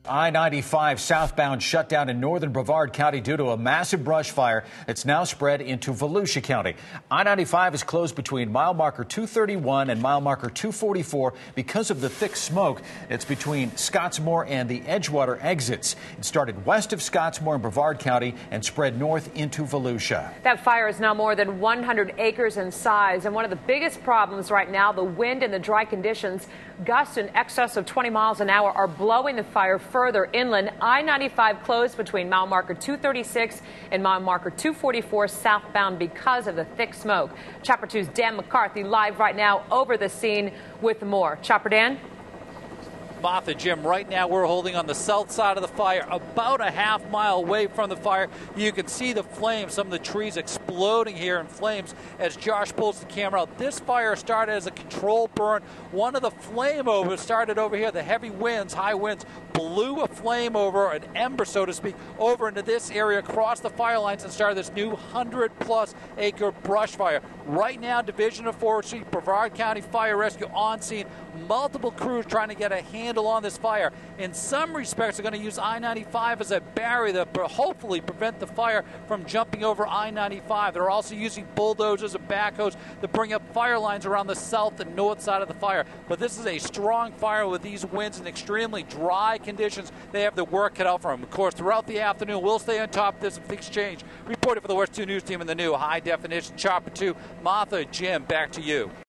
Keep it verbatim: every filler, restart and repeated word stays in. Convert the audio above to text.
I ninety-five southbound shut down in northern Brevard County due to a massive brush fire that's now spread into Volusia County. I ninety-five is closed between mile marker two thirty-one and mile marker two forty-four because of the thick smoke. It's between Scottsmore and the Edgewater exits. It started west of Scottsmore in Brevard County and spread north into Volusia. That fire is now more than one hundred acres in size, and one of the biggest problems right now, the wind and the dry conditions. Gusts in excess of twenty miles an hour are blowing the fire further inland. I ninety-five closed between mile marker two thirty-six and mile marker two forty-four southbound because of the thick smoke. Chopper two's Dan McCarthy live right now over the scene with more. Chopper Dan? Martha, Jim, right now we're holding on the south side of the fire, about a half mile away from the fire. You can see the flames, some of the trees exploding here in flames as Josh pulls the camera out. This fire started as a controlled burn. One of the flame overs started over here. The heavy winds, high winds, blew a flame over, an ember, so to speak, over into this area, across the fire lines, and started this new one hundred plus acre brush fire. Right now, Division of Forestry, Brevard County Fire Rescue on scene, multiple crews trying to get a handle on this fire. In some respects, they're going to use I ninety-five as a barrier to hopefully prevent the fire from jumping over I ninety-five. They're also using bulldozers and backhoes to bring up fire lines around the south and north side of the fire. But this is a strong fire with these winds and extremely dry conditions. They have the work cut out for them. Of course, throughout the afternoon, we'll stay on top of this if things change. Reporting for the West two News Team in the new high definition Chopper two. Martha, Jim, back to you.